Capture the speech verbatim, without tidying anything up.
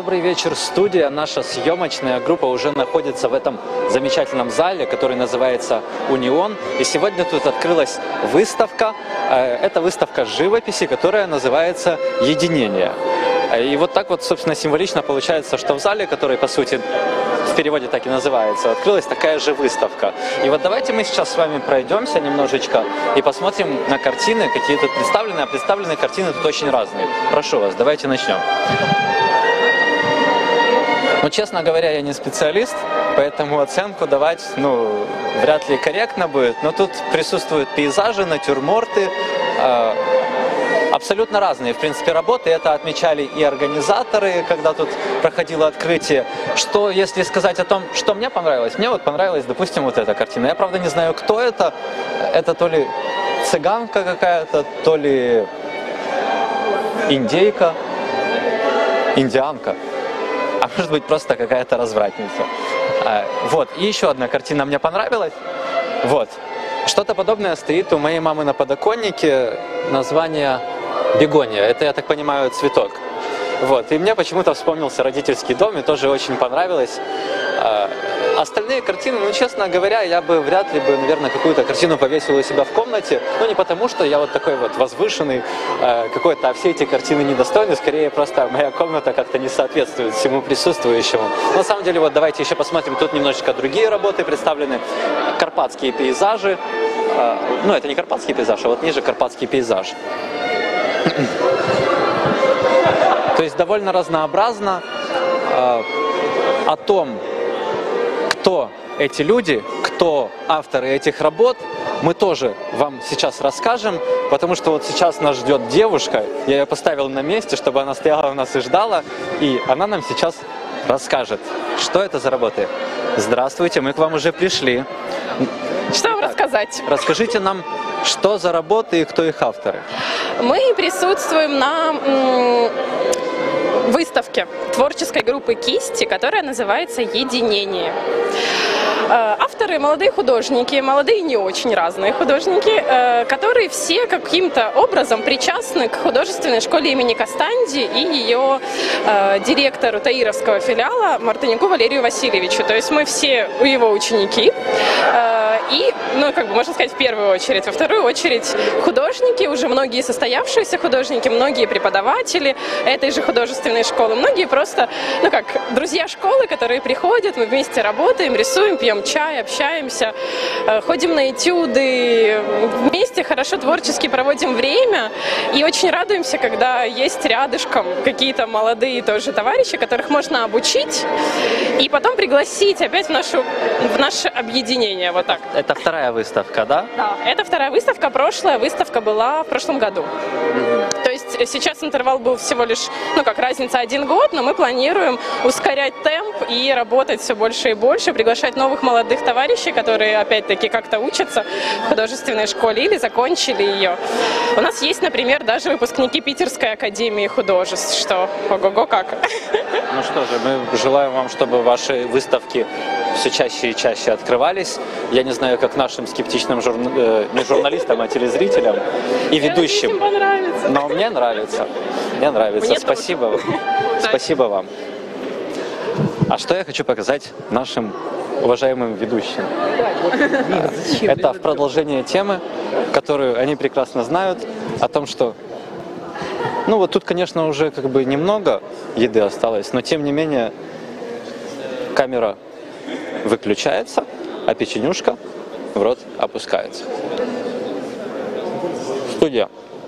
Добрый вечер, студия. Наша съемочная группа уже находится в этом замечательном зале, который называется «Унион». И сегодня тут открылась выставка. Это выставка живописи, которая называется «Единение». И вот так вот, собственно, символично получается, что в зале, который, по сути, в переводе так и называется, открылась такая же выставка. И вот давайте мы сейчас с вами пройдемся немножечко и посмотрим на картины, какие тут представлены. А представленные картины тут очень разные. Прошу вас, давайте начнем. Ну, честно говоря, я не специалист, поэтому оценку давать, ну, вряд ли корректно будет. Но тут присутствуют пейзажи, натюрморты, э, абсолютно разные, в принципе, работы. Это отмечали и организаторы, когда тут проходило открытие. Что, если сказать о том, что мне понравилось? Мне вот понравилась, допустим, вот эта картина. Я, правда, не знаю, кто это. Это то ли цыганка какая-то, то ли индейка, индианка. А может быть, просто какая-то развратница. Вот. И еще одна картина мне понравилась. Вот. Что-то подобное стоит у моей мамы на подоконнике. Название бегония. Это, я так понимаю, цветок. Вот. И мне почему-то вспомнился родительский дом, и тоже очень понравилось. Остальные картины, ну, честно говоря, я бы вряд ли бы, наверное, какую-то картину повесил у себя в комнате. Ну, не потому, что я вот такой вот возвышенный какой-то, а все эти картины недостойны. Скорее, просто моя комната как-то не соответствует всему присутствующему. Но, на самом деле, вот давайте еще посмотрим. Тут немножечко другие работы представлены. Карпатские пейзажи. Ну, это не карпатский пейзаж, а вот ниже карпатский пейзаж. То есть довольно разнообразно. О том, кто эти люди, кто авторы этих работ, мы тоже вам сейчас расскажем, потому что вот сейчас нас ждет девушка, я ее поставил на месте, чтобы она стояла у нас и ждала, и она нам сейчас расскажет, что это за работы. Здравствуйте, мы к вам уже пришли. Что вам рассказать? Расскажите нам, что за работы и кто их авторы. Мы присутствуем на выставке творческой группы «Кисти», которая называется «Единение». Авторы – молодые художники, молодые не очень разные художники, которые все каким-то образом причастны к художественной школе имени Костанди и ее директору таировского филиала Мартынику Валерию Васильевичу. То есть мы все его ученики. И, ну, как бы можно сказать, в первую очередь. Во вторую очередь художники, уже многие состоявшиеся художники, многие преподаватели этой же художественной школы, многие просто, ну как, друзья школы, которые приходят, мы вместе работаем, рисуем, пьем чай, общаемся, ходим на этюды, вместе хорошо творчески проводим время и очень радуемся, когда есть рядышком какие-то молодые тоже товарищи, которых можно обучить и потом пригласить опять в, нашу, в наше объединение, вот так. Это вторая выставка, да? Да, это вторая выставка. Прошлая выставка была в прошлом году. Mm-hmm. То есть сейчас интервал был всего лишь, ну как, разница один год, но мы планируем ускорять темп и работать все больше и больше, приглашать новых молодых товарищей, которые опять-таки как-то учатся в художественной школе или закончили ее. У нас есть, например, даже выпускники Питерской академии художеств, что ого-го как. Ну что же, мы желаем вам, чтобы ваши выставки все чаще и чаще открывались. Я не знаю, как нашим скептичным жур... э, не журналистам, а телезрителям и ведущим. Мне понравится. Но мне нравится. Мне нравится. Мне Спасибо вам. Спасибо вам. А что я хочу показать нашим уважаемым ведущим? Это в продолжение темы, которую они прекрасно знают, о том, что ну вот тут, конечно, уже как бы немного еды осталось, но тем не менее камера выключается, а печенюшка в рот опускается. Студия.